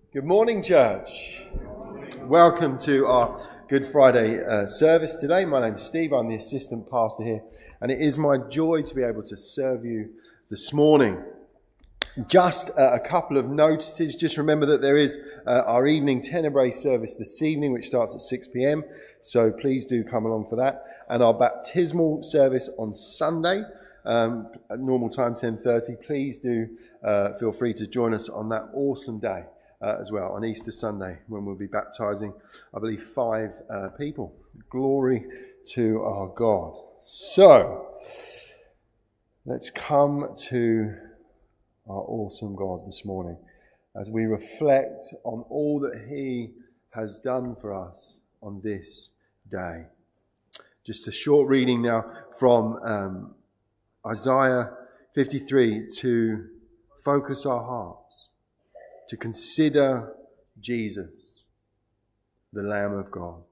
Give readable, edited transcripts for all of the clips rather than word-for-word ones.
Good morning, church. Welcome to our Good Friday service today. My name's Steve. I'm the assistant pastor here, and it is my joy to be able to serve you this morning. Just a couple of notices. Just remember that there is our evening Tenebrae service this evening, which starts at 6 p.m. So please do come along for that. And our baptismal service on Sunday, at normal time 10:30. Please do feel free to join us on that awesome day. As well on Easter Sunday, when we'll be baptizing, I believe, 5 people. Glory to our God. So, let's come to our awesome God this morning as we reflect on all that He has done for us on this day. Just a short reading now from Isaiah 53 to focus our hearts, to consider Jesus, the Lamb of God.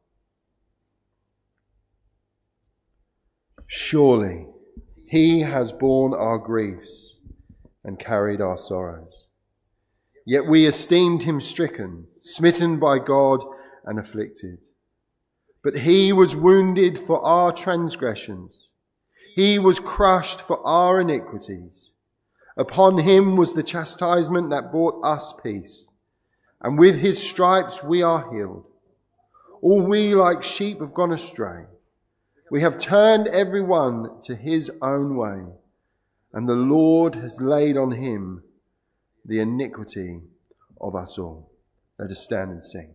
Surely He has borne our griefs and carried our sorrows. Yet we esteemed Him stricken, smitten by God and afflicted. But He was wounded for our transgressions. He was crushed for our iniquities. Upon Him was the chastisement that brought us peace, and with His stripes we are healed. All we like sheep have gone astray. We have turned every one to his own way, and the Lord has laid on Him the iniquity of us all. Let us stand and sing.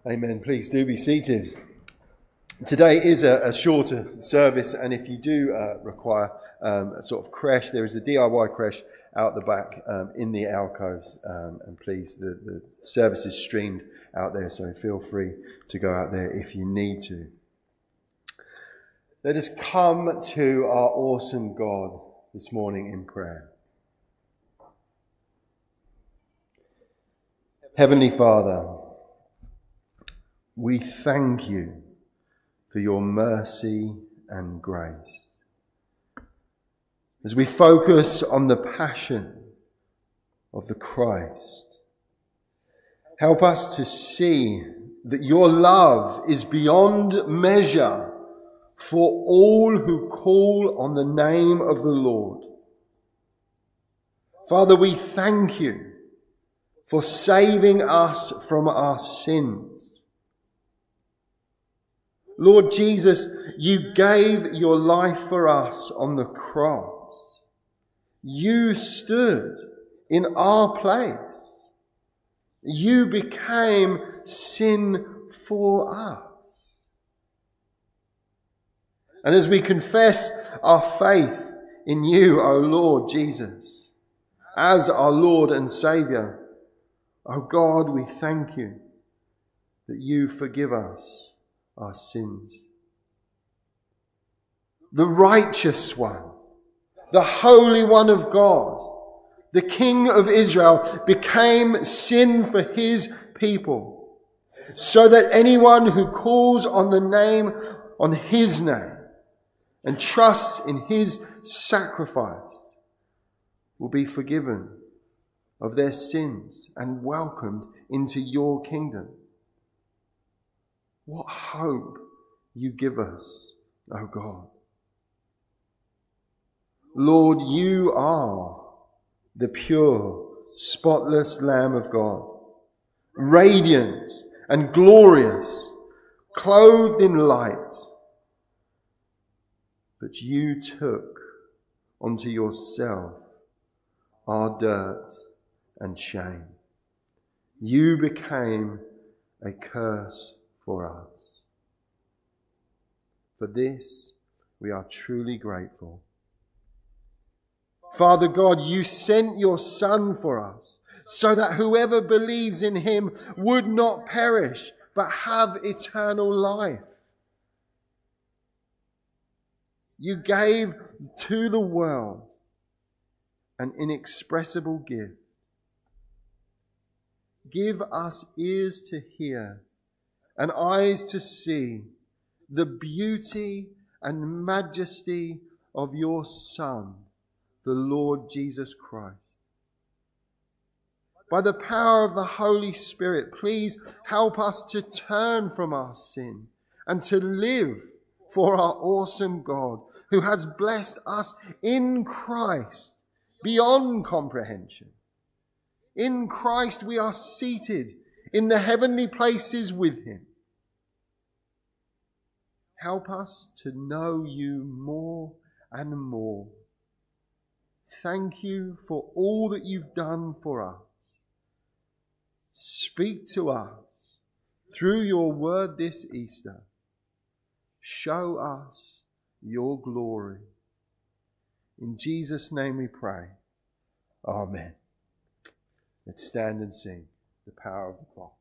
Amen. Please do be seated. Today is a shorter service, and if you do require a sort of creche, there is a DIY creche out the back in the alcoves, and please, the service is streamed out there, so feel free to go out there if you need to. Let us come to our awesome God this morning in prayer. Heavenly Father, we thank you for your mercy and grace. As we focus on the passion of the Christ, help us to see that your love is beyond measure for all who call on the name of the Lord. Father, we thank you for saving us from our sins. Lord Jesus, you gave your life for us on the cross. You stood in our place. You became sin for us. And as we confess our faith in you, O Lord Jesus, as our Lord and Saviour, O God, we thank you that you forgive us our sins. The righteous one, the Holy One of God, the King of Israel, became sin for his people, so that anyone who calls on his name, and trusts in his sacrifice will be forgiven of their sins and welcomed into your kingdom. What hope you give us, O God. Lord, you are the pure, spotless Lamb of God, radiant and glorious, clothed in light. But you took onto yourself our dirt and shame. You became a curse for us. For this, we are truly grateful. Father God, you sent your Son for us, so that whoever believes in him would not perish, but have eternal life. You gave to the world an inexpressible gift. Give us ears to hear and eyes to see the beauty and majesty of your Son, the Lord Jesus Christ. By the power of the Holy Spirit, please help us to turn from our sin and to live for our awesome God, who has blessed us in Christ beyond comprehension. In Christ we are seated in the heavenly places with him. Help us to know you more and more. Thank you for all that you've done for us. Speak to us through your word this Easter. Show us your glory. In Jesus' name we pray. Amen. Let's stand and sing the power of the cross.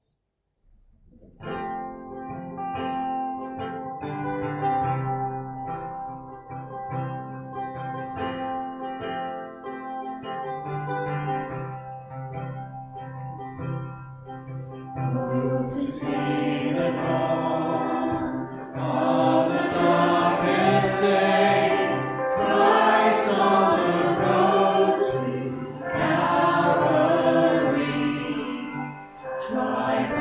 To see the dawn of the darkest day, Christ on the road to Calvary, tried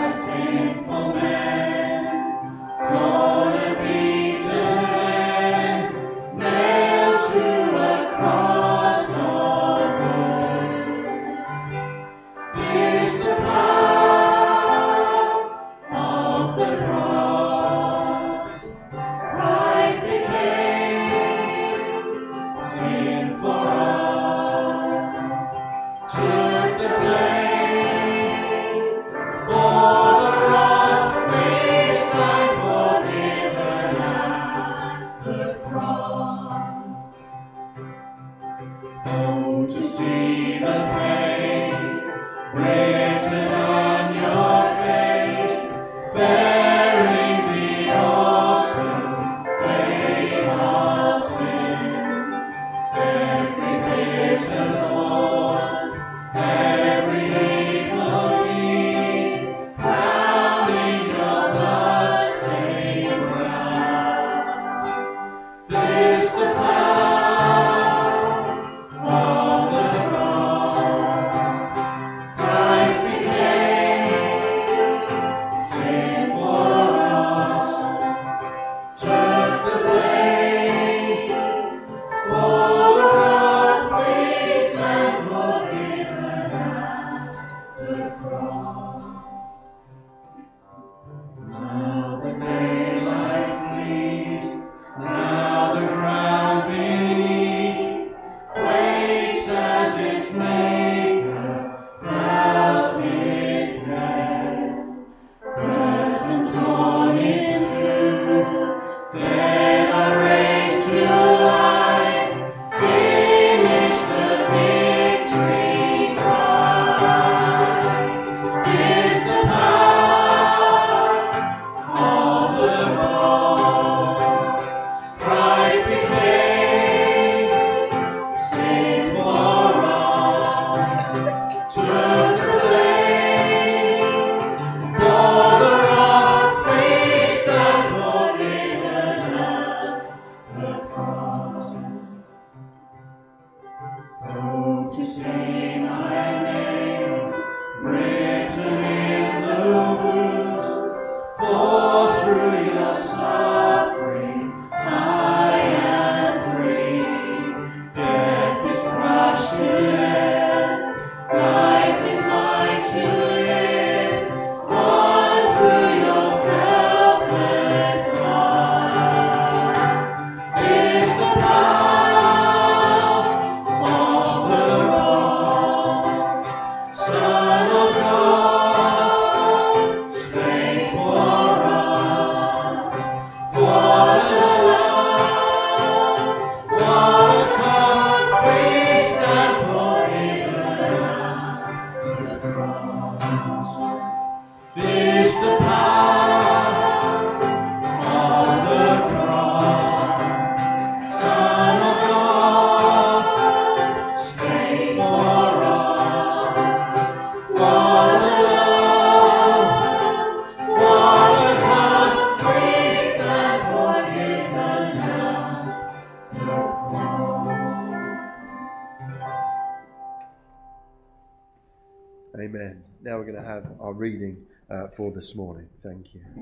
Amen. Now we're going to have our reading for this morning. Thank you.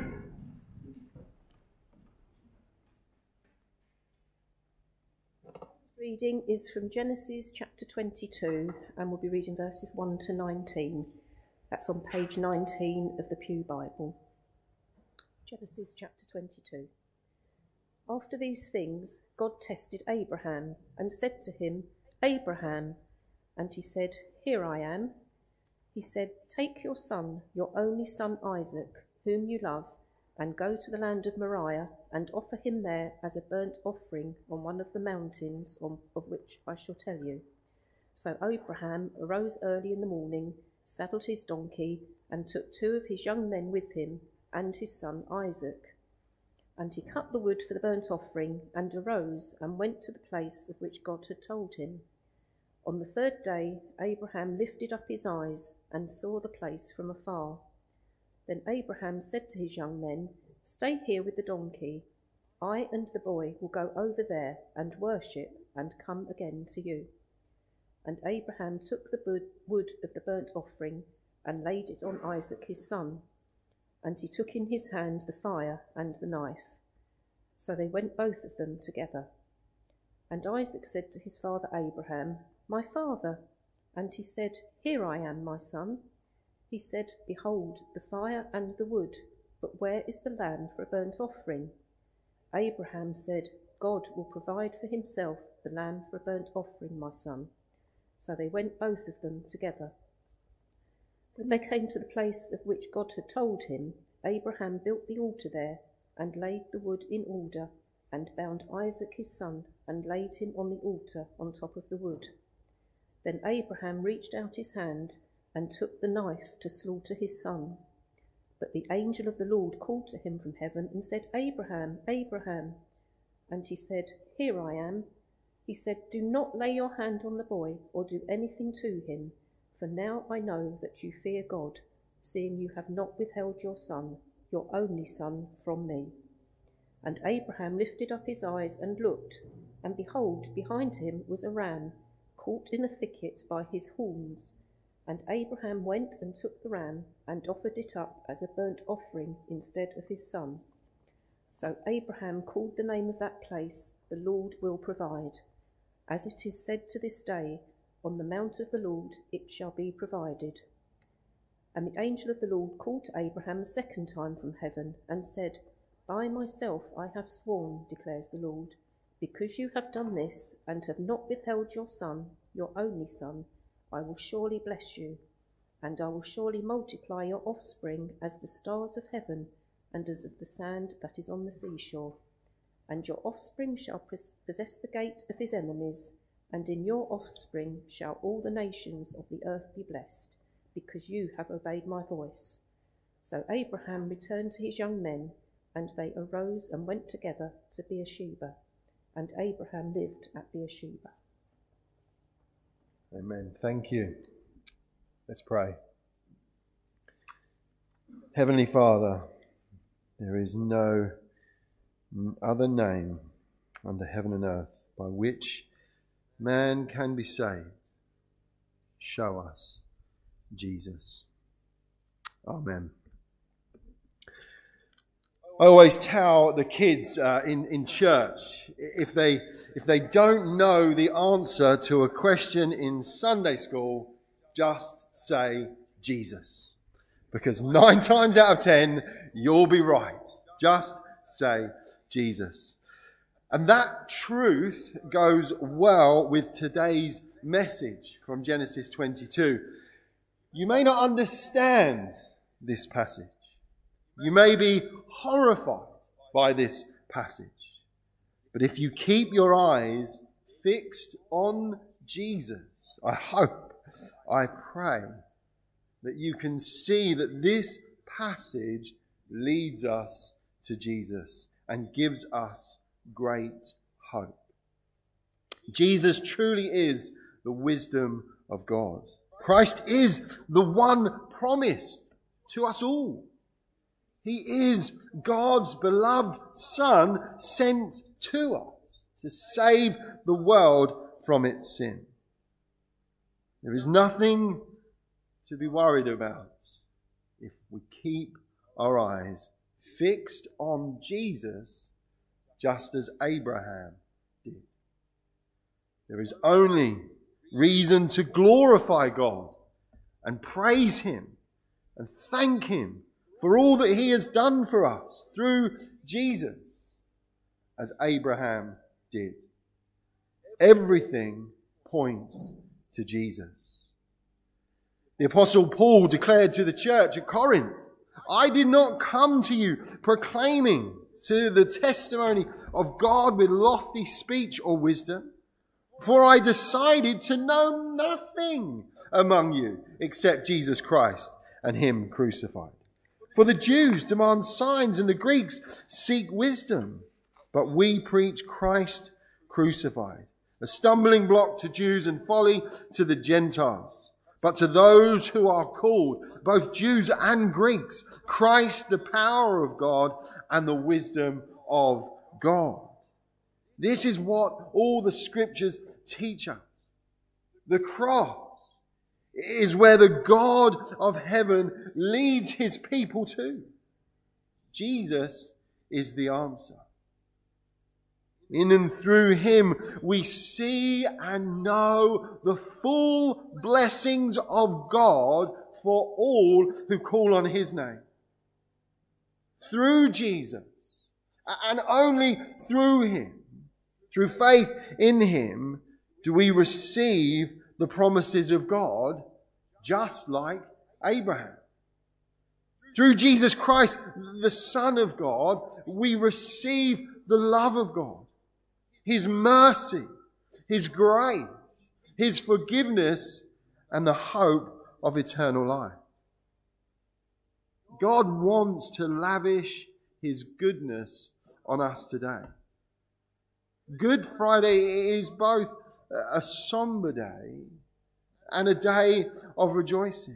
Reading is from Genesis chapter 22, and we'll be reading verses 1 to 19. That's on page 19 of the Pew Bible. Genesis chapter 22. After these things, God tested Abraham and said to him, "Abraham." And he said, "Here I am." He said, "Take your son, your only son Isaac, whom you love, and go to the land of Moriah, and offer him there as a burnt offering on one of the mountains of which I shall tell you." So Abraham arose early in the morning, saddled his donkey, and took 2 of his young men with him, and his son Isaac. And he cut the wood for the burnt offering, and arose and went to the place of which God had told him. On the 3rd day, Abraham lifted up his eyes and saw the place from afar. Then Abraham said to his young men, "Stay here with the donkey. I and the boy will go over there and worship and come again to you." And Abraham took the wood of the burnt offering and laid it on Isaac his son. And he took in his hand the fire and the knife. So they went both of them together. And Isaac said to his father Abraham, "My father." And he said, "Here I am, my son." He said, "Behold, the fire and the wood, but where is the lamb for a burnt offering?" Abraham said, "God will provide for himself the lamb for a burnt offering, my son." So they went both of them together. When they came to the place of which God had told him, Abraham built the altar there and laid the wood in order, and bound Isaac his son and laid him on the altar on top of the wood. Then Abraham reached out his hand and took the knife to slaughter his son. But the angel of the Lord called to him from heaven and said, "Abraham, Abraham." And he said, "Here I am." He said, "Do not lay your hand on the boy or do anything to him, for now I know that you fear God, seeing you have not withheld your son, your only son, from me." And Abraham lifted up his eyes and looked, and behold, behind him was a ram, caught in a thicket by his horns. And Abraham went and took the ram and offered it up as a burnt offering instead of his son. So Abraham called the name of that place, "The Lord will provide." As it is said to this day, "On the mount of the Lord it shall be provided." And the angel of the Lord called to Abraham a second time from heaven and said, "By myself I have sworn, declares the Lord, because you have done this and have not withheld your son, your only son, I will surely bless you, and I will surely multiply your offspring as the stars of heaven and as of the sand that is on the seashore. And your offspring shall possess the gate of his enemies, and in your offspring shall all the nations of the earth be blessed, because you have obeyed my voice." So Abraham returned to his young men, and they arose and went together to Beersheba. And Abraham lived at Beersheba. Amen. Thank you. Let's pray. Heavenly Father, there is no other name under heaven and earth by which man can be saved. Show us Jesus. Amen. I always tell the kids in church, if they don't know the answer to a question in Sunday school, just say Jesus. Because 9 times out of 10, you'll be right. Just say Jesus. And that truth goes well with today's message from Genesis 22. You may not understand this passage. You may be horrified by this passage. But if you keep your eyes fixed on Jesus, I hope, I pray, that you can see that this passage leads us to Jesus and gives us great hope. Jesus truly is the wisdom of God. Christ is the one promised to us all. He is God's beloved Son sent to us to save the world from its sin. There is nothing to be worried about if we keep our eyes fixed on Jesus, just as Abraham did. There is only reason to glorify God and praise Him and thank Him for all that He has done for us through Jesus, as Abraham did. Everything points to Jesus. The Apostle Paul declared to the church at Corinth, I did not come to you proclaiming to the testimony of God with lofty speech or wisdom, for I decided to know nothing among you except Jesus Christ and Him crucified. For the Jews demand signs and the Greeks seek wisdom, but we preach Christ crucified, a stumbling block to Jews and folly to the Gentiles. But to those who are called, both Jews and Greeks, Christ the power of God and the wisdom of God. This is what all the scriptures teach us. The cross is where the God of heaven leads His people to. Jesus is the answer. In and through Him we see and know the full blessings of God for all who call on His name. Through Jesus, and only through Him, through faith in Him, do we receive the promises of God, just like Abraham. Through Jesus Christ, the Son of God, we receive the love of God, His mercy, His grace, His forgiveness, and the hope of eternal life. God wants to lavish His goodness on us today. Good Friday is both a somber day and a day of rejoicing.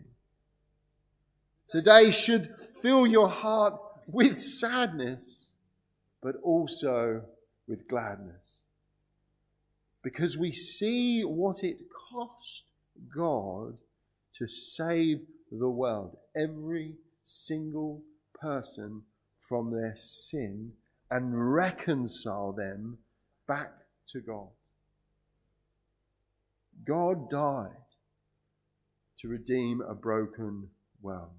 Today should fill your heart with sadness, but also with gladness. Because we see what it cost God to save the world, every single person, from their sin and reconcile them back to God. God died to redeem a broken world.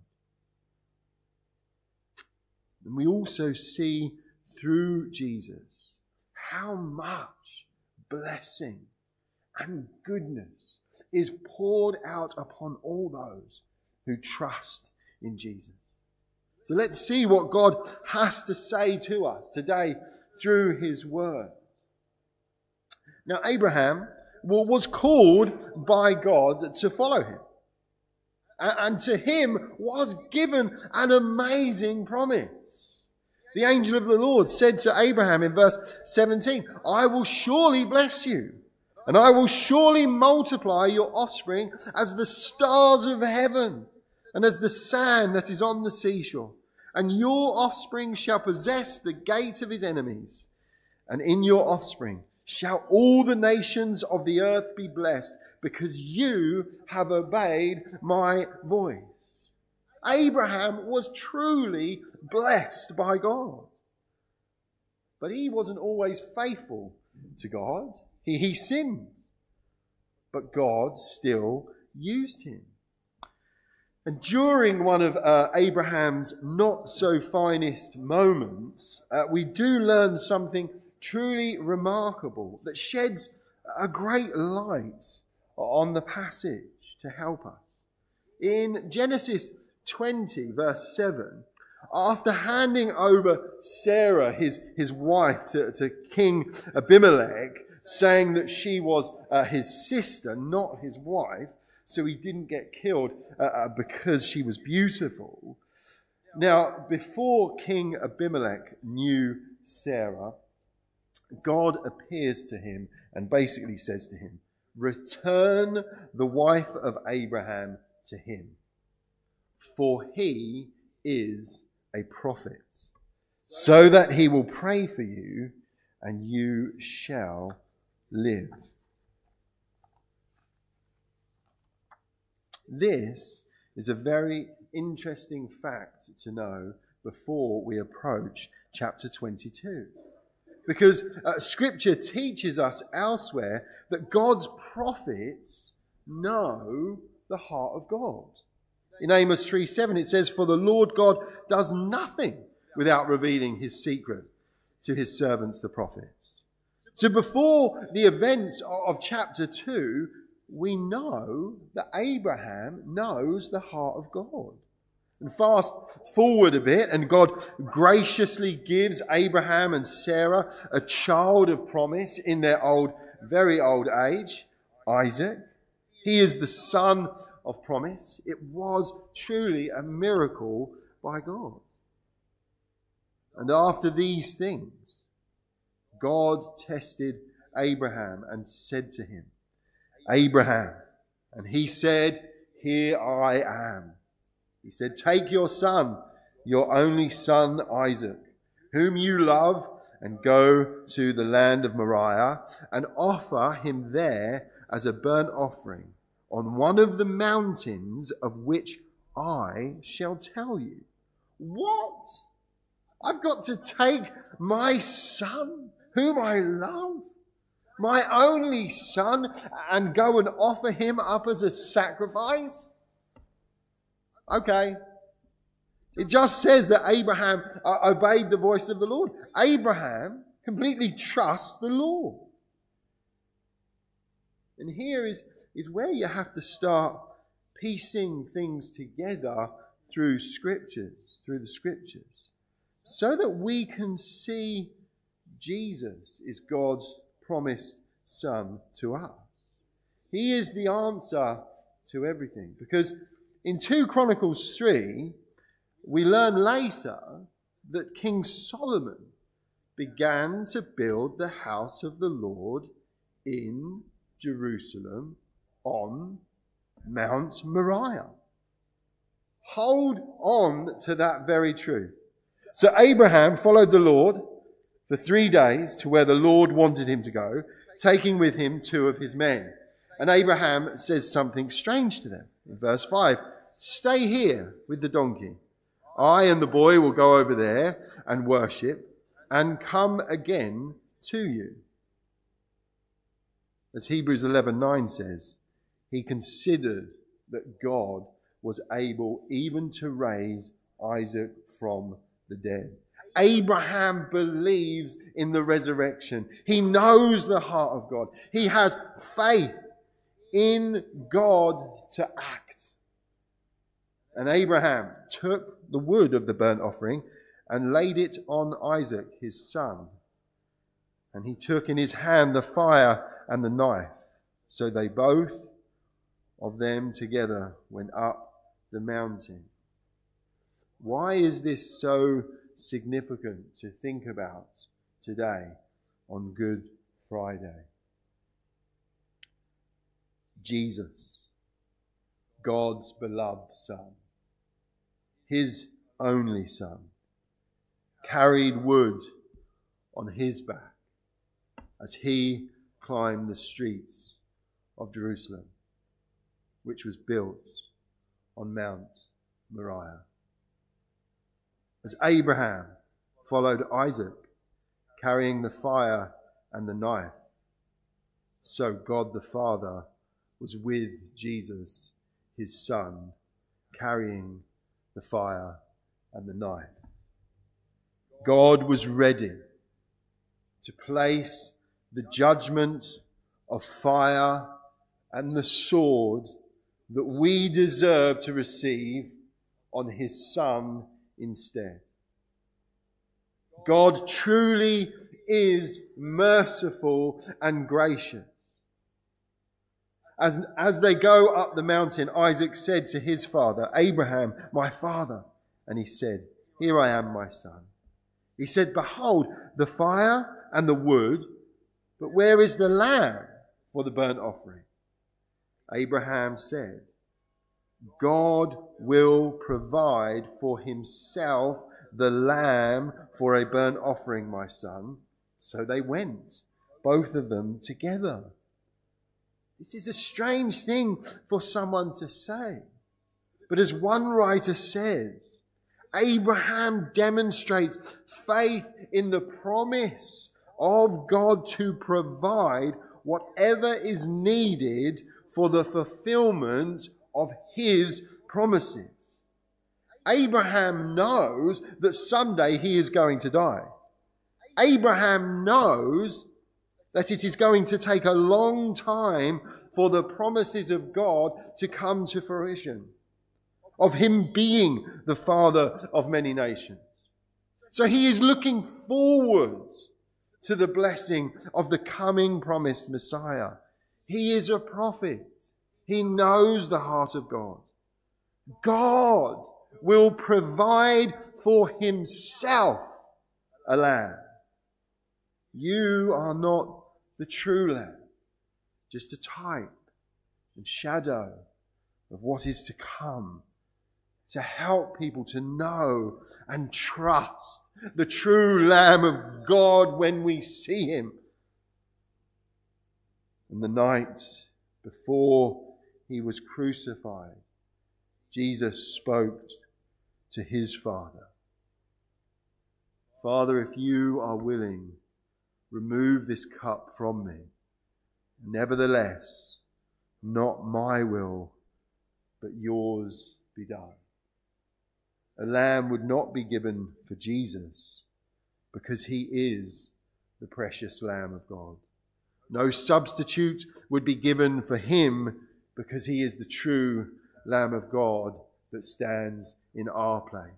And we also see through Jesus how much blessing and goodness is poured out upon all those who trust in Jesus. So let's see what God has to say to us today through His word. Now, Abraham was called by God to follow Him. And to him was given an amazing promise. The angel of the Lord said to Abraham in verse 17, I will surely bless you, and I will surely multiply your offspring as the stars of heaven and as the sand that is on the seashore. And your offspring shall possess the gate of his enemies. And in your offspring shall all the nations of the earth be blessed, because you have obeyed my voice. Abraham was truly blessed by God. But he wasn't always faithful to God. He sinned. But God still used him. And during one of Abraham's not so finest moments, we do learn something truly remarkable that sheds a great light on the passage to help us. In Genesis 20, verse 7, after handing over Sarah, his wife, to King Abimelech, saying that she was his sister, not his wife, so he didn't get killed because she was beautiful. Now, before King Abimelech knew Sarah, God appears to him and basically says to him, "Return the wife of Abraham to him, for he is a prophet, so that he will pray for you and you shall live." This is a very interesting fact to know before we approach chapter 22. Because Scripture teaches us elsewhere that God's prophets know the heart of God. In Amos 3:7 it says, "For the Lord God does nothing without revealing his secret to his servants the prophets." So before the events of chapter 2, we know that Abraham knows the heart of God. And fast forward a bit, and God graciously gives Abraham and Sarah a child of promise in their very old age, Isaac. He is the son of promise. It was truly a miracle by God. And after these things, God tested Abraham and said to him, "Abraham." And he said, "Here I am." He said, "Take your son, your only son Isaac, whom you love, and go to the land of Moriah and offer him there as a burnt offering on one of the mountains of which I shall tell you." What? I've got to take my son, whom I love, my only son, and go and offer him up as a sacrifice? Okay. It just says that Abraham obeyed the voice of the Lord. Abraham completely trusts the Lord. And here is where you have to start piecing things together through the Scriptures, so that we can see Jesus is God's promised Son to us. He is the answer to everything. Because in 2 Chronicles 3, we learn later that King Solomon began to build the house of the Lord in Jerusalem on Mount Moriah. Hold on to that very truth. So Abraham followed the Lord for 3 days to where the Lord wanted him to go, taking with him 2 of his men. And Abraham says something strange to them. In verse 5, "Stay here with the donkey. I and the boy will go over there and worship and come again to you." As Hebrews 11:9 says, he considered that God was able even to raise Isaac from the dead. Abraham believes in the resurrection. He knows the heart of God. He has faith in God to act. And Abraham took the wood of the burnt offering and laid it on Isaac, his son. And he took in his hand the fire and the knife. So they both of them together went up the mountain. Why is this so significant to think about today on Good Friday? Jesus, God's beloved Son, his only Son, carried wood on his back as he climbed the streets of Jerusalem, which was built on Mount Moriah. As Abraham followed Isaac, carrying the fire and the knife, so God the Father was with Jesus, his Son, carrying the fire and the knife. God was ready to place the judgment of fire and the sword that we deserve to receive on his Son instead. God truly is merciful and gracious. As they go up the mountain, Isaac said to his father, Abraham, my father. And he said, here I am, my son. He said, behold, the fire and the wood, but where is the lamb for the burnt offering? Abraham said, God will provide for himself the lamb for a burnt offering, my son. So they went, both of them together. This is a strange thing for someone to say. But as one writer says, Abraham demonstrates faith in the promise of God to provide whatever is needed for the fulfillment of his promises. Abraham knows that someday he is going to die. Abraham knows that it is going to take a long time for the promises of God to come to fruition, of him being the father of many nations. So he is looking forward to the blessing of the coming promised Messiah. He is a prophet. He knows the heart of God. God will provide for himself a lamb. You are not the true lamb, just a type and shadow of what is to come, to help people to know and trust the true Lamb of God when we see him. And the night before he was crucified, Jesus spoke to his Father. Father, if you are willing, remove this cup from me. Nevertheless, not my will, but yours be done. A lamb would not be given for Jesus because he is the precious Lamb of God. No substitute would be given for him because he is the true Lamb of God that stands in our place.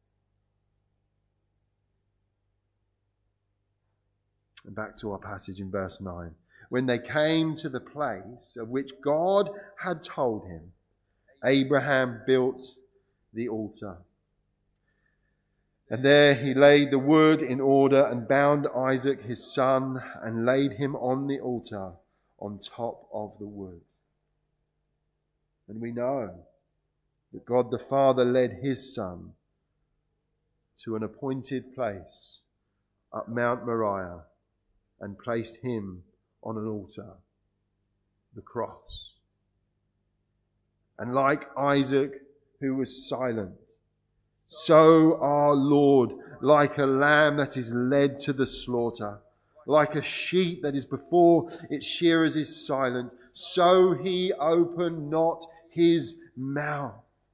And back to our passage in verse 9. When they came to the place of which God had told him, Abraham built the altar. And there he laid the wood in order and bound Isaac his son and laid him on the altar on top of the wood. And we know that God the Father led his son to an appointed place up Mount Moriah and placed him on an altar, the cross. And like Isaac, who was silent, so our Lord, like a lamb that is led to the slaughter, like a sheep that is before its shearers is silent, so he opened not his mouth.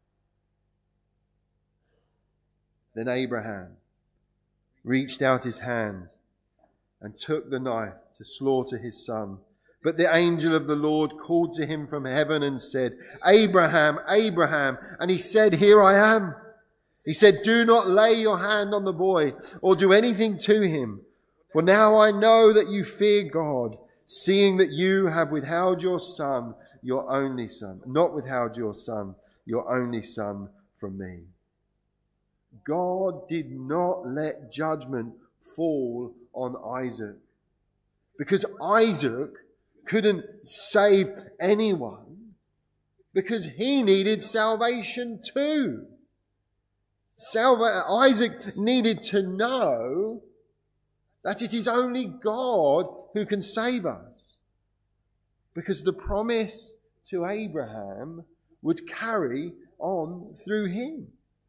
Then Abraham reached out his hand and took the knife to slaughter his son. But the angel of the Lord called to him from heaven and said, Abraham, Abraham. And he said, Here I am. He said, Do not lay your hand on the boy or do anything to him. For now I know that you fear God, seeing that you have withheld your son, your only son, not withheld your son, your only son from me. God did not let judgment fall on Isaac, because Isaac couldn't save anyone, because he needed salvation too. Isaac needed to know that it is only God who can save us, because the promise to Abraham would carry on through him.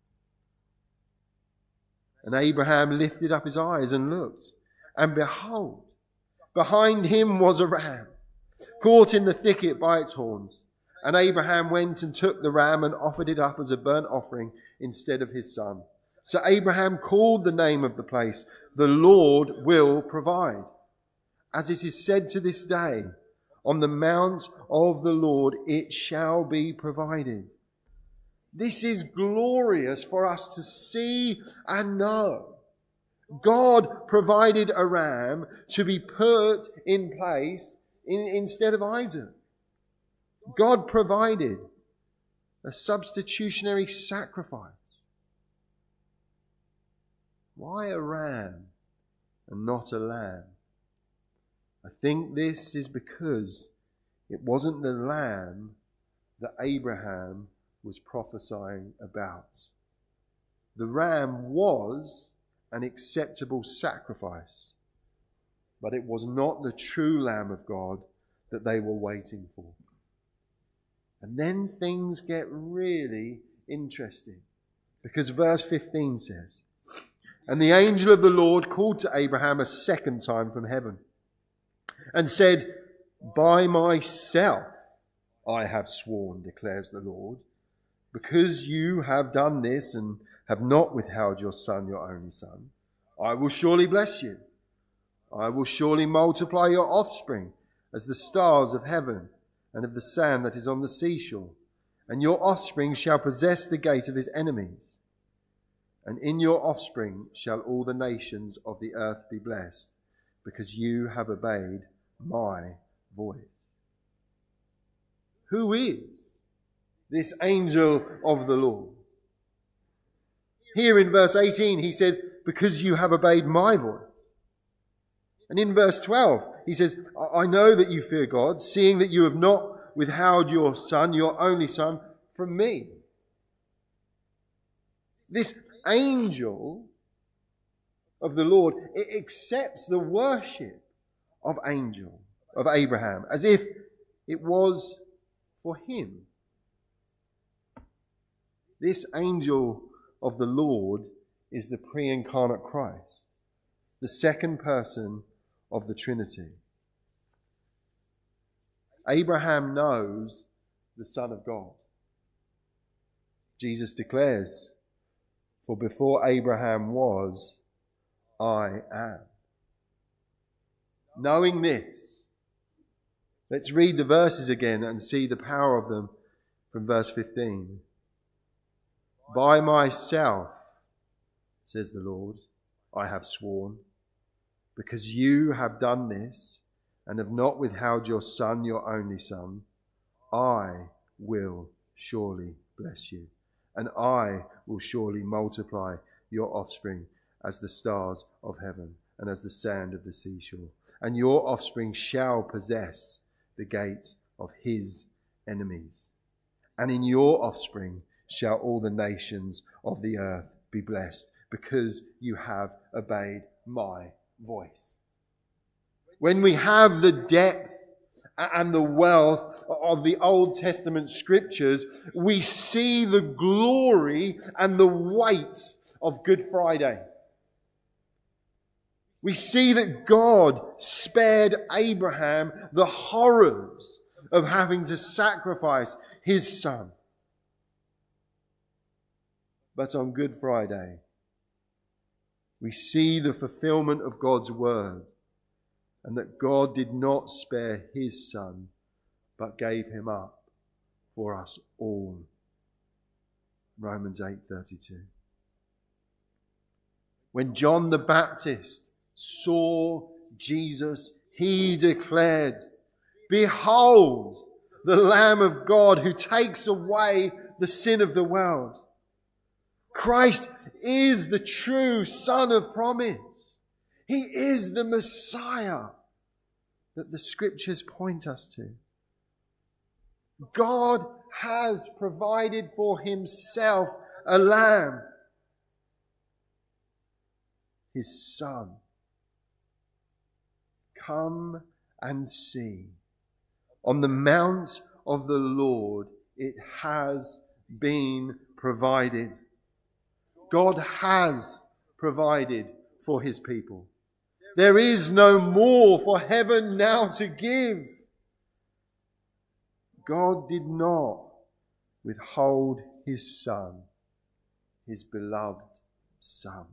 And Abraham lifted up his eyes and looked, and behold, behind him was a ram, caught in the thicket by its horns. And Abraham went and took the ram and offered it up as a burnt offering instead of his son. So Abraham called the name of the place, "The Lord will provide." As it is said to this day, "On the mount of the Lord it shall be provided." This is glorious for us to see and know. God provided a ram to be put in place instead of Isaac. God provided a substitutionary sacrifice. Why a ram and not a lamb? I think this is because it wasn't the lamb that Abraham was prophesying about. The ram was an acceptable sacrifice, but it was not the true Lamb of God that they were waiting for. And then things get really interesting, because verse 15 says, "And the angel of the Lord called to Abraham a second time from heaven and said, 'By myself I have sworn, declares the Lord, because you have done this and have not withheld your son, your only son. I will surely bless you. I will surely multiply your offspring as the stars of heaven and of the sand that is on the seashore. And your offspring shall possess the gate of his enemies. And in your offspring shall all the nations of the earth be blessed, because you have obeyed my voice.'" Who is this angel of the Lord? Here in verse 18 he says, "Because you have obeyed my voice." And in verse 12 he says, "I know that you fear God, seeing that you have not withheld your son, your only son, from me." This angel of the Lord accepts the worship of Abraham as if it was for him. This angel of the Lord is the pre-incarnate Christ, the second person of the Trinity. Abraham knows the Son of God. Jesus declares, "For before Abraham was, I am." Knowing this, let's read the verses again and see the power of them from verse 15. "By myself, says the Lord, I have sworn, because you have done this and have not withheld your son, your only son, I will surely bless you, and I will surely multiply your offspring as the stars of heaven and as the sand of the seashore. And your offspring shall possess the gate of his enemies. And in your offspring shall all the nations of the earth be blessed, because you have obeyed my voice." When we have the depth and the wealth of the Old Testament scriptures, we see the glory and the weight of Good Friday. We see that God spared Abraham the horrors of having to sacrifice his son. But on Good Friday, we see the fulfillment of God's word, and that God did not spare his son, but gave him up for us all. Romans 8:32. When John the Baptist saw Jesus, he declared, "Behold, the Lamb of God who takes away the sin of the world." Christ is the true Son of promise. He is the Messiah that the scriptures point us to. God has provided for himself a lamb, his Son. Come and see. On the mount of the Lord it has been provided. God has provided for his people. There is no more for heaven now to give. God did not withhold his Son, his beloved Son.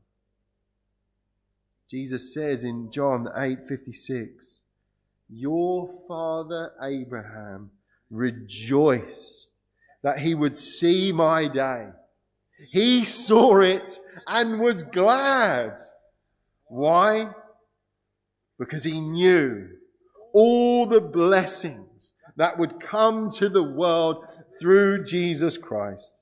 Jesus says in John 8:56, your father Abraham rejoiced that he would see my day. He saw it and was glad. Why? Because he knew all the blessings that would come to the world through Jesus Christ.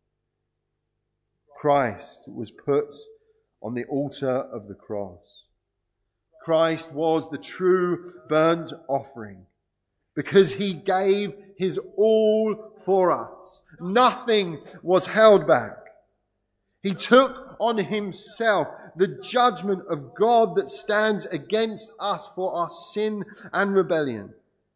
Christ was put on the altar of the cross. Christ was the true burnt offering because he gave his all for us. Nothing was held back. He took on himself the judgment of God that stands against us for our sin and rebellion.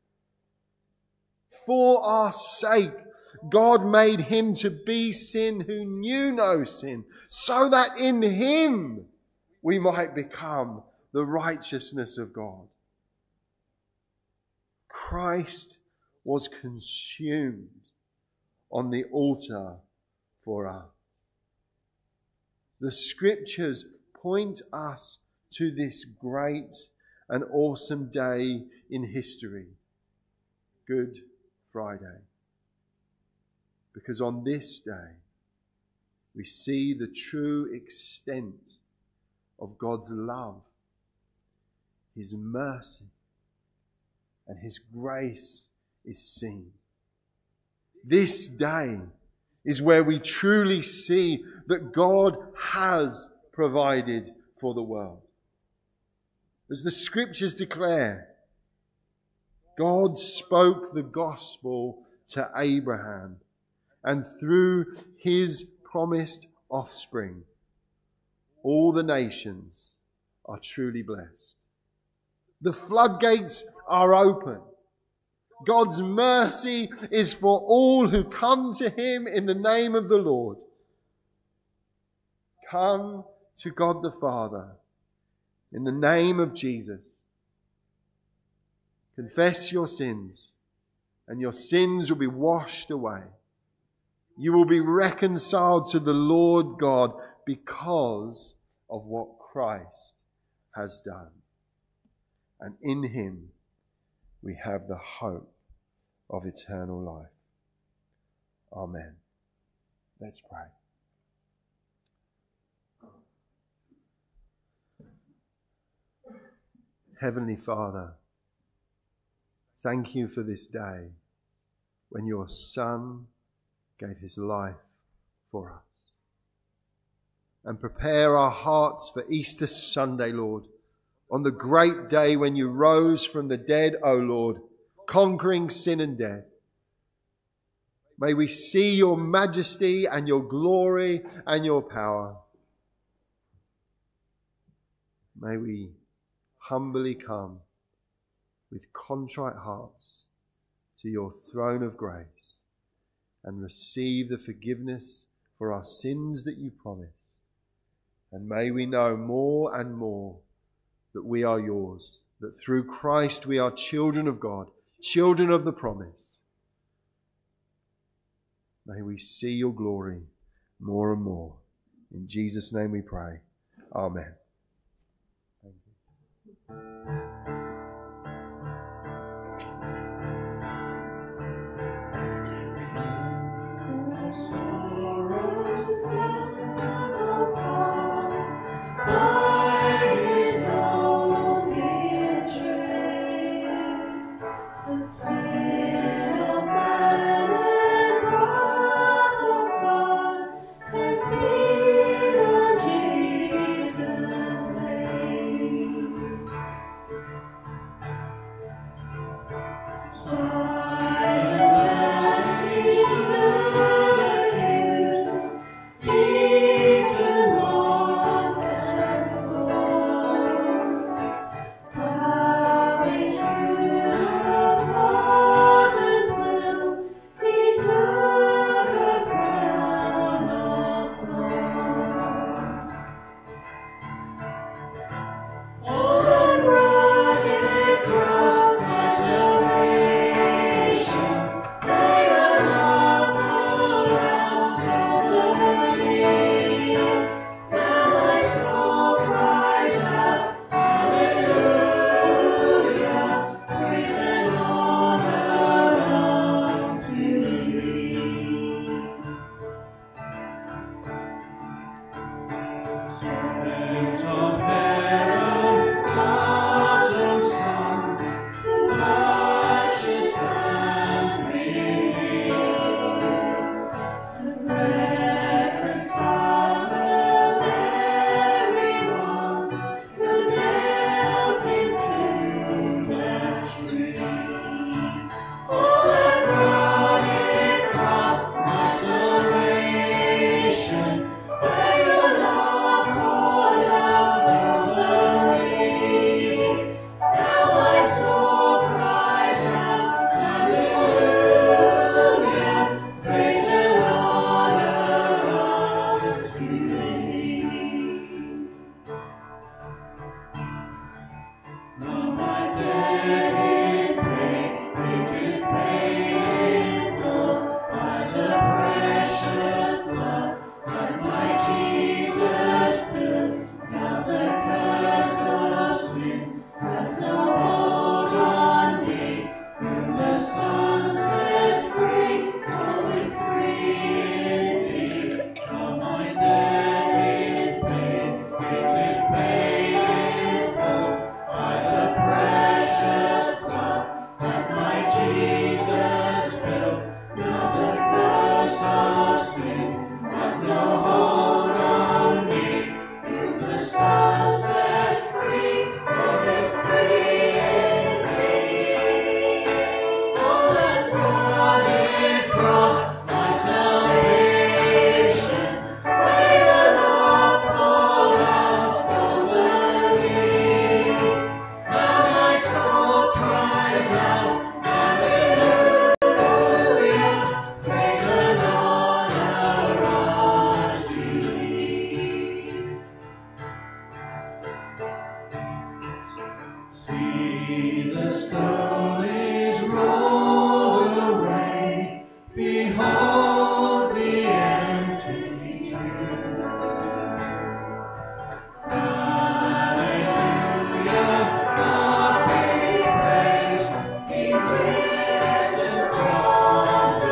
For our sake, God made him to be sin who knew no sin, so that in him we might become the righteousness of God. Christ was consumed on the altar for us. The scriptures point us to this great and awesome day in history, Good Friday. Because on this day, we see the true extent of God's love, his mercy, and his grace is seen. This day is where we truly see that God has provided for the world. As the scriptures declare, God spoke the gospel to Abraham, and through his promised offspring, all the nations are truly blessed. The floodgates are open. God's mercy is for all who come to him in the name of the Lord. Come to God the Father in the name of Jesus. Confess your sins, and your sins will be washed away. You will be reconciled to the Lord God because of what Christ has done. And in him we have the hope of eternal life. Amen. Let's pray. Heavenly Father, thank you for this day when your Son gave his life for us. And prepare our hearts for Easter Sunday, Lord, on the great day when you rose from the dead, O Lord, conquering sin and death. May we see your majesty and your glory and your power. May we humbly come with contrite hearts to your throne of grace and receive the forgiveness for our sins that you promise. And may we know more and more that we are yours, that through Christ we are children of God, children of the promise. May we see your glory more and more. In Jesus' name we pray. Amen. Thank you. See, the stone is rolled away. Behold the empty tomb. Hallelujah, God be praised. He's risen from the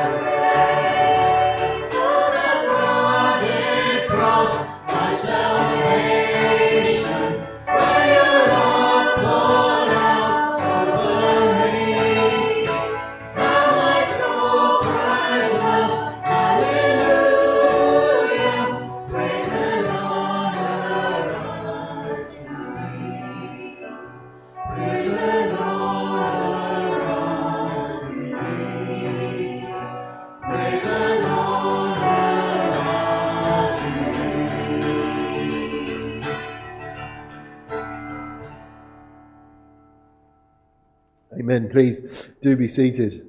grave. On the rugged cross, my salvation, by your love poured out over me. Now my soul cries out, hallelujah, praise and honor unto thee. Praise and honor unto thee. Praise and honor unto thee. Amen. Please do be seated.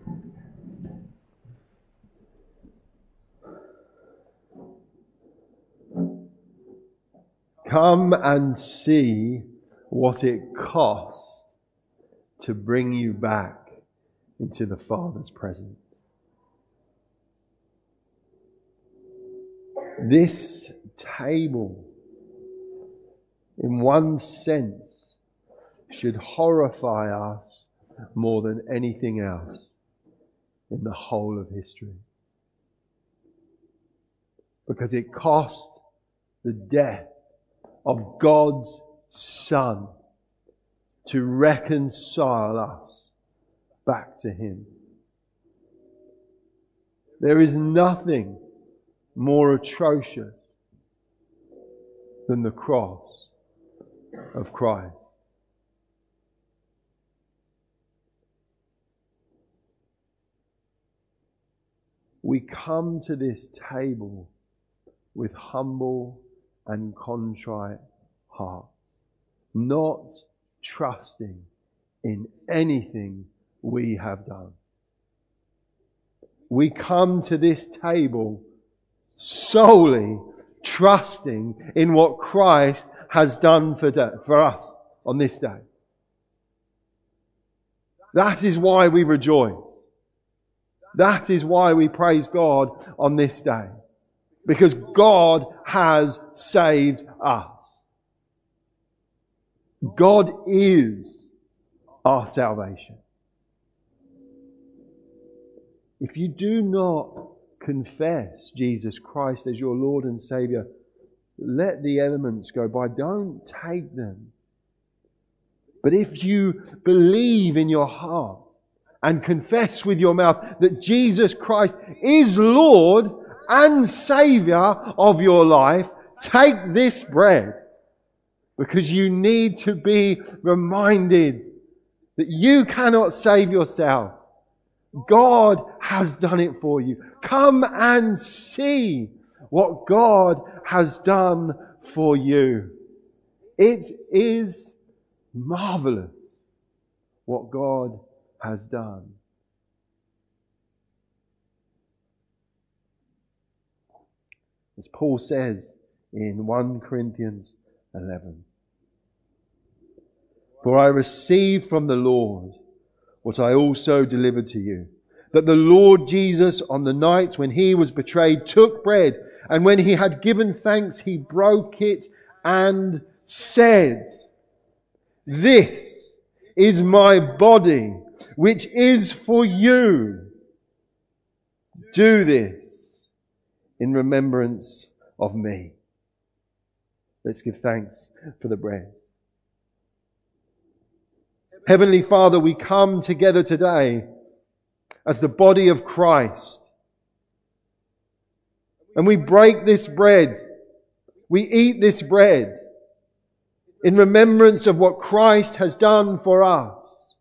Come and see what it cost to bring you back into the Father's presence. This table, in one sense, should horrify us more than anything else in the whole of history. Because it cost the death of God's Son to reconcile us back to Him. There is nothing more atrocious than the cross of Christ. We come to this table with humble and contrite hearts, not trusting in anything we have done. We come to this table solely trusting in what Christ has done for us on this day. That is why we rejoice. That is why we praise God on this day. Because God has saved us. God is our salvation. If you do not confess Jesus Christ as your Lord and Saviour, let the elements go by. Don't take them. But if you believe in your heart and confess with your mouth that Jesus Christ is Lord and Saviour of your life, take this bread, because you need to be reminded that you cannot save yourself. God has done it for you. Come and see what God has done for you. It is marvelous what God has done. As Paul says in 1 Corinthians 11, "For I received from the Lord what I also delivered to you, that the Lord Jesus, on the night when He was betrayed, took bread, and when He had given thanks, He broke it and said, 'This is my body, which is for you. Do this in remembrance of me.'" Let's give thanks for the bread. Heavenly Father, we come together today as the body of Christ. And we break this bread. We eat this bread in remembrance of what Christ has done for us.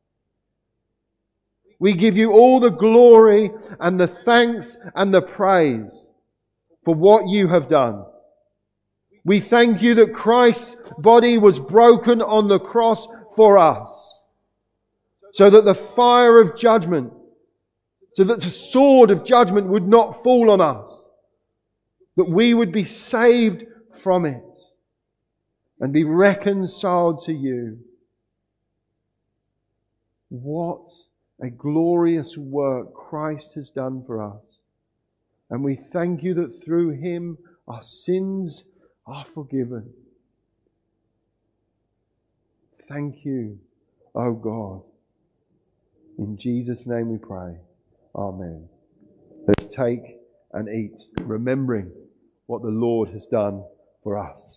We give you all the glory and the thanks and the praise for what you have done. We thank you that Christ's body was broken on the cross for us, so that the fire of judgment, so that the sword of judgment would not fall on us, that we would be saved from it and be reconciled to you. What a glorious work Christ has done for us. And we thank you that through him our sins are forgiven. Thank you, O God. In Jesus' name we pray. Amen. Let's take and eat, remembering what the Lord has done for us.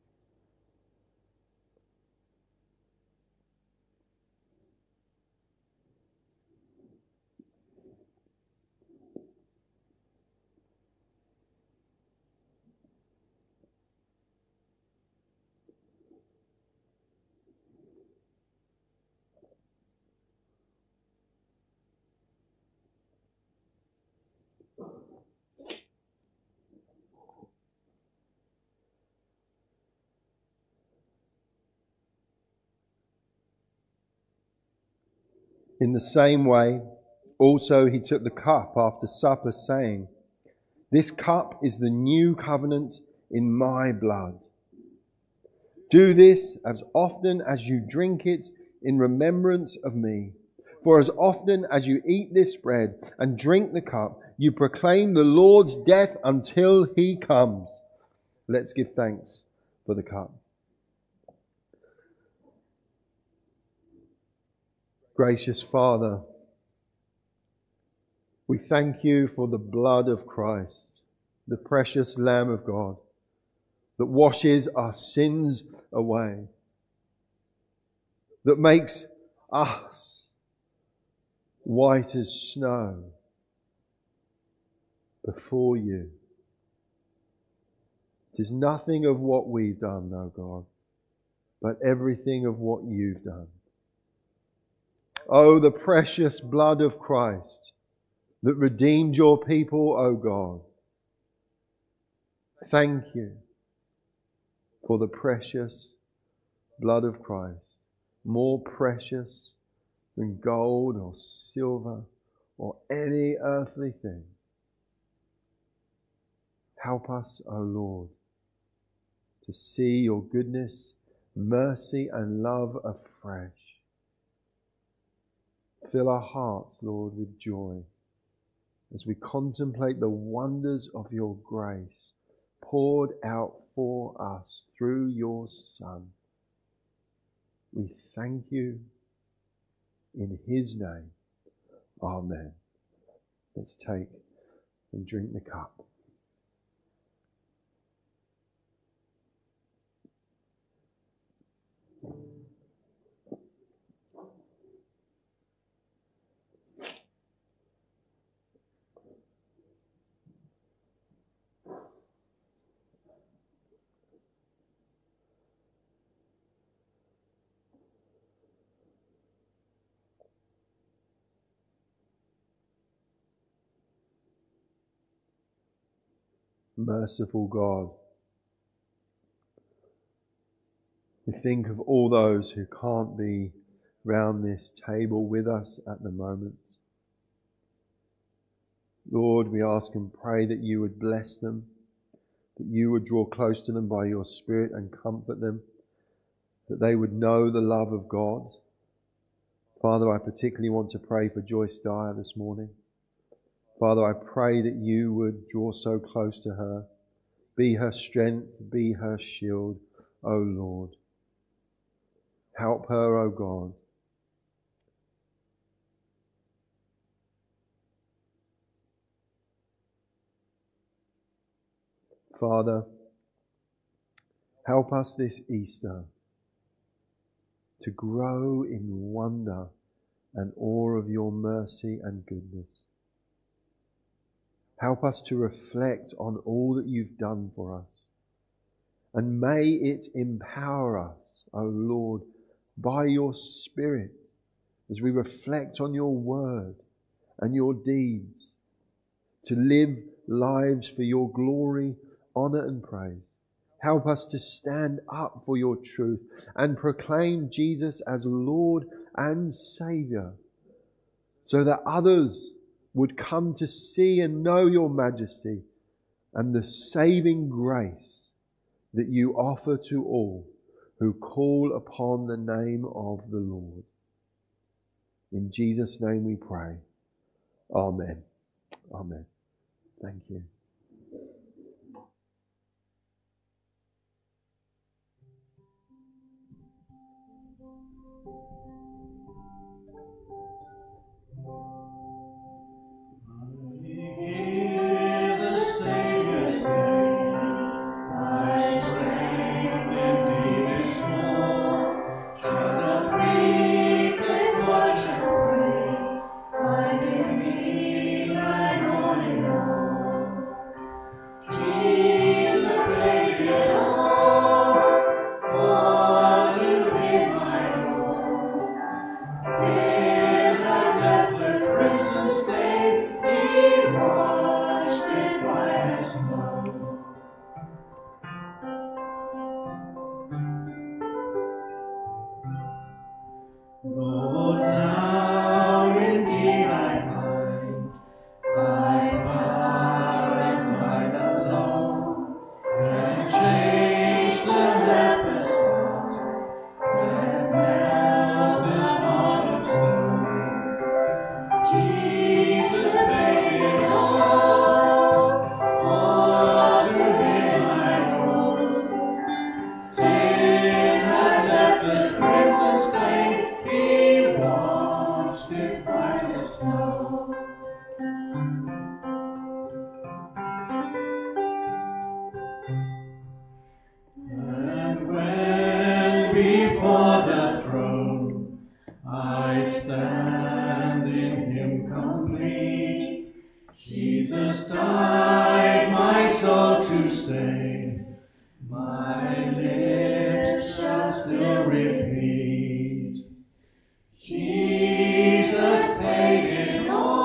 In the same way, also he took the cup after supper, saying, "This cup is the new covenant in my blood. Do this as often as you drink it in remembrance of me. For as often as you eat this bread and drink the cup, you proclaim the Lord's death until he comes." Let's give thanks for the cup. Gracious Father, we thank you for the blood of Christ, the precious Lamb of God, that washes our sins away, that makes us white as snow before you. It is nothing of what we've done, O God, but everything of what you've done. Oh, the precious blood of Christ that redeemed your people, O God. Thank you for the precious blood of Christ, more precious than gold or silver or any earthly thing. Help us, O Lord, to see your goodness, mercy and love afresh. Fill our hearts, Lord, with joy as we contemplate the wonders of your grace poured out for us through your Son. We thank you in his name. Amen. Let's take and drink the cup. Merciful God, we think of all those who can't be round this table with us at the moment. Lord, we ask and pray that you would bless them, that you would draw close to them by your Spirit and comfort them, that they would know the love of God. Father, I particularly want to pray for Joyce Dyer this morning. Father, I pray that you would draw so close to her. Be her strength, be her shield, O Lord. Help her, O God. Father, help us this Easter to grow in wonder and awe of your mercy and goodness. Help us to reflect on all that you've done for us. And may it empower us, O Lord, by your Spirit, as we reflect on your word and your deeds, to live lives for your glory, honour and praise. Help us to stand up for your truth and proclaim Jesus as Lord and Saviour, so that others would come to see and know your majesty and the saving grace that you offer to all who call upon the name of the Lord. In Jesus' name we pray. Amen. Amen. Thank you. Jesus died my soul to save, my lips shall still repeat. Jesus paid it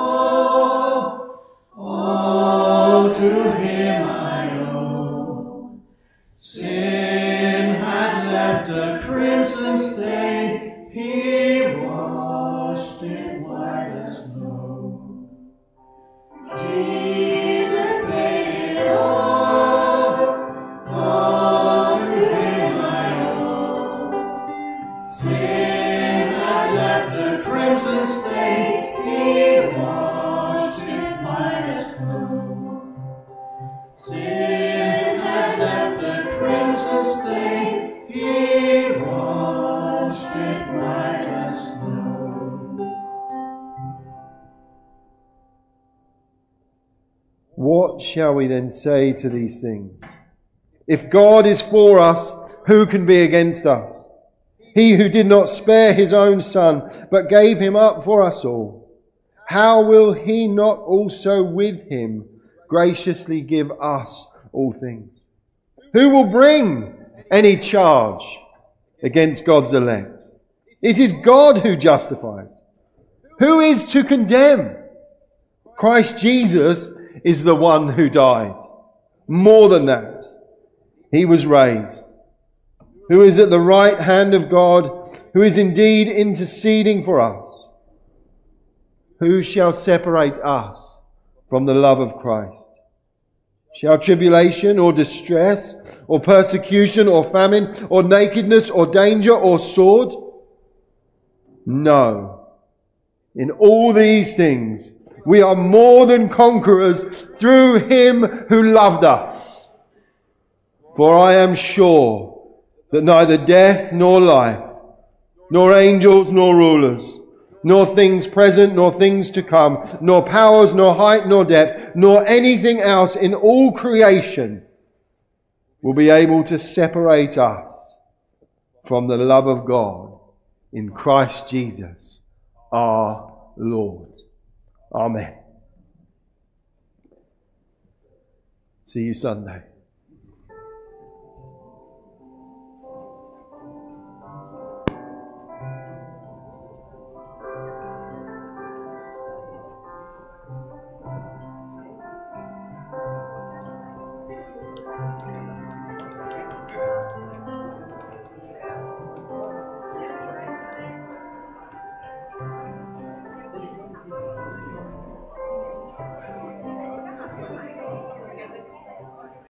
all to him I owe. Sin had left a crimson stain, he washed it white as snow. Jesus paid it all to him I owe. Sin had left a crimson stain, he washed it white as snow. Sin had left a crimson stain, he washed it white as snow. What shall we then say to these things? If God is for us, who can be against us? He who did not spare his own Son, but gave him up for us all, how will he not also with him graciously give us all things? Who will bring any charge against God's elect? It is God who justifies. Who is to condemn? Christ Jesus is the one who died. More than that, he was raised, who is at the right hand of God, who is indeed interceding for us. Who shall separate us from the love of Christ? Shall tribulation or distress or persecution or famine or nakedness or danger or sword? No. In all these things we are more than conquerors through him who loved us. For I am sure that neither death nor life, nor angels nor rulers, nor things present nor things to come, nor powers nor height nor depth, nor anything else in all creation will be able to separate us from the love of God in Christ Jesus our Lord. Amen. See you Sunday.